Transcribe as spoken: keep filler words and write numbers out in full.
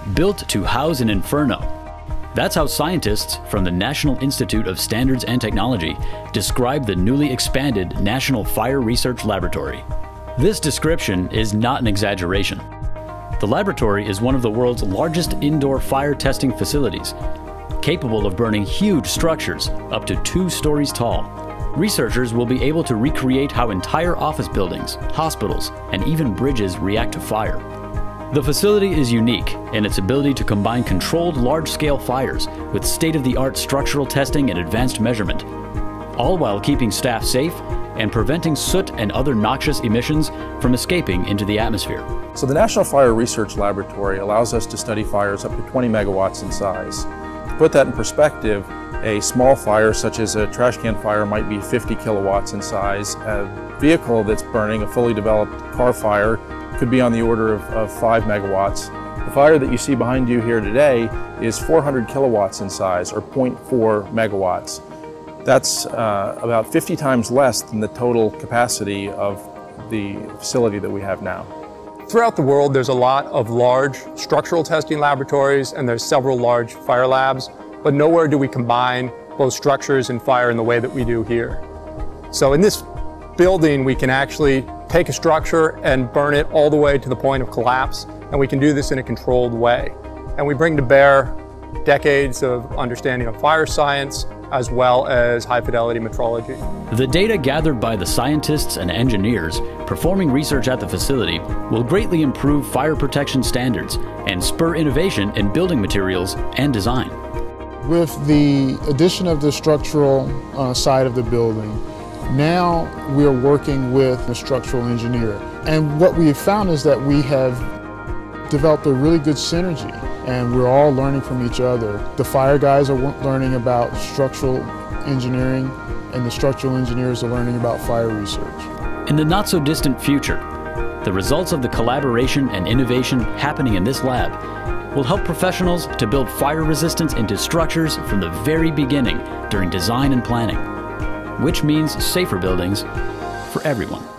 built to house an Inferno. That's how scientists from the National Institute of Standards and Technology describe the newly expanded National Fire Research Laboratory. This description is not an exaggeration. The laboratory is one of the world's largest indoor fire testing facilities, capable of burning huge structures up to two stories tall. Researchers will be able to recreate how entire office buildings, hospitals, and even bridges react to fire. The facility is unique in its ability to combine controlled large-scale fires with state-of-the-art structural testing and advanced measurement, all while keeping staff safe and preventing soot and other noxious emissions from escaping into the atmosphere. So the National Fire Research Laboratory allows us to study fires up to twenty megawatts in size. To put that in perspective, a small fire such as a trash can fire might be fifty kilowatts in size. A vehicle that's burning, a fully developed car fire, could be on the order of, of five megawatts. The fire that you see behind you here today is four hundred kilowatts in size, or zero point four megawatts. That's uh, about fifty times less than the total capacity of the facility that we have now. Throughout the world, there's a lot of large structural testing laboratories, and there's several large fire labs, but nowhere do we combine both structures and fire in the way that we do here. So in this building, we can actually take a structure and burn it all the way to the point of collapse, and we can do this in a controlled way. And we bring to bear decades of understanding of fire science, as well as high-fidelity metrology. The data gathered by the scientists and engineers performing research at the facility will greatly improve fire protection standards and spur innovation in building materials and design. With the addition of the structural uh, side of the building, now we are working with a structural engineer. And what we have found is that we have developed a really good synergy, and we're all learning from each other. The fire guys are learning about structural engineering, and the structural engineers are learning about fire research. In the not-so-distant future, the results of the collaboration and innovation happening in this lab will help professionals to build fire resistance into structures from the very beginning during design and planning, which means safer buildings for everyone.